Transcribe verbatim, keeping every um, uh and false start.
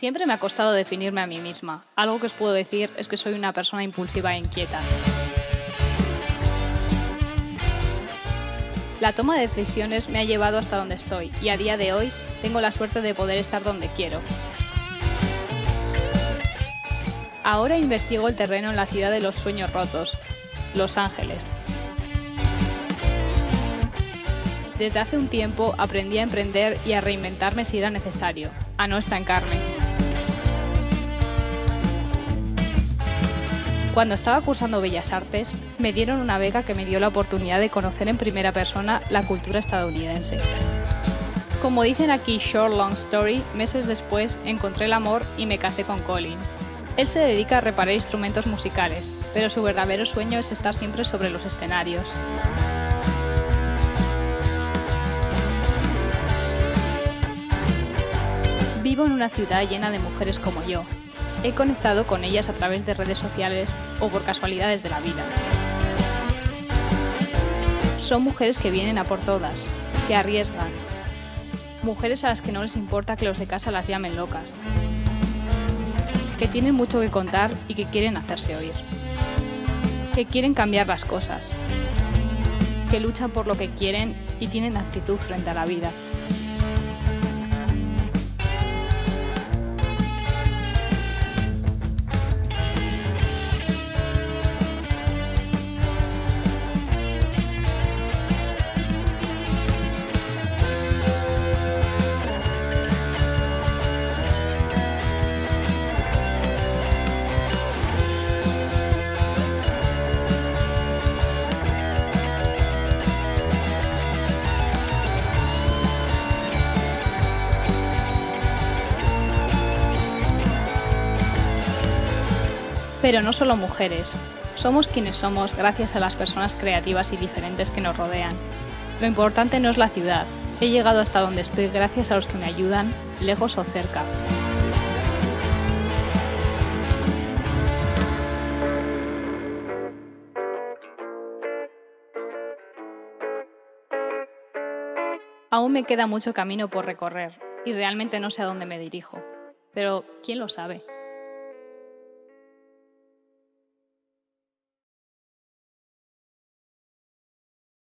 Siempre me ha costado definirme a mí misma. Algo que os puedo decir es que soy una persona impulsiva e inquieta. La toma de decisiones me ha llevado hasta donde estoy y a día de hoy tengo la suerte de poder estar donde quiero. Ahora investigo el terreno en la ciudad de los sueños rotos, Los Ángeles. Desde hace un tiempo aprendí a emprender y a reinventarme si era necesario, a no estancarme. Cuando estaba cursando Bellas Artes, me dieron una beca que me dio la oportunidad de conocer en primera persona la cultura estadounidense. Como dicen aquí short long story, meses después encontré el amor y me casé con Colin. Él se dedica a reparar instrumentos musicales, pero su verdadero sueño es estar siempre sobre los escenarios. Vivo en una ciudad llena de mujeres como yo. He conectado con ellas a través de redes sociales o por casualidades de la vida. Son mujeres que vienen a por todas, que arriesgan. Mujeres a las que no les importa que los de casa las llamen locas. Que tienen mucho que contar y que quieren hacerse oír. Que quieren cambiar las cosas. Que luchan por lo que quieren y tienen actitud frente a la vida. Pero no solo mujeres, somos quienes somos gracias a las personas creativas y diferentes que nos rodean. Lo importante no es la ciudad, he llegado hasta donde estoy gracias a los que me ayudan, lejos o cerca. Aún me queda mucho camino por recorrer y realmente no sé a dónde me dirijo, pero ¿quién lo sabe?